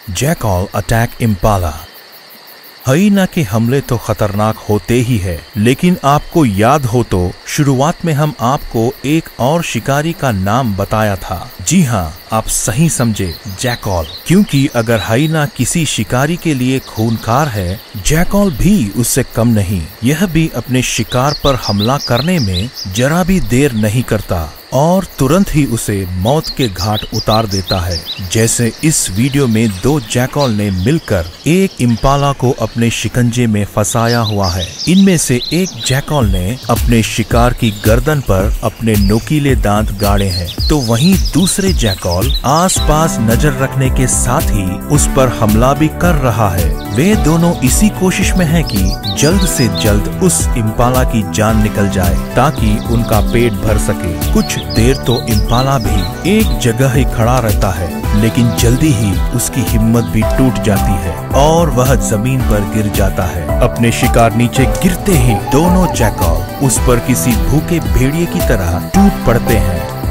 Jackal attack Impala. हाइना के हमले तो खतरनाक होते ही है, लेकिन आपको याद हो तो शुरुआत में हम आपको एक और शिकारी का नाम बताया था। जी हाँ, आप सही समझे, जैकल। क्योंकि अगर हाइना किसी शिकारी के लिए खूनखार है, जैकल भी उससे कम नहीं। यह भी अपने शिकार पर हमला करने में जरा भी देर नहीं करता और तुरंत ही उसे मौत के घाट उतार देता है। जैसे इस वीडियो में दो जैकल ने मिलकर एक इम्पाला को अपने शिकंजे में फंसाया हुआ है। इनमें से एक जैकल ने अपने शिकार की गर्दन पर अपने नोकीले दांत गाड़े हैं, तो वहीं दूसरे जैकल आसपास नजर रखने के साथ ही उस पर हमला भी कर रहा है। वे दोनों इसी कोशिश में हैं कि जल्द से जल्द उस इम्पाला की जान निकल जाए ताकि उनका पेट भर सके। कुछ देर तो इम्पाला भी एक जगह ही खड़ा रहता है, लेकिन जल्दी ही उसकी हिम्मत भी टूट जाती है और वह जमीन पर गिर जाता है। अपने शिकार नीचे गिरते ही दोनों जैकल उस पर किसी भूखे भेड़िए की तरह टूट पड़ते हैं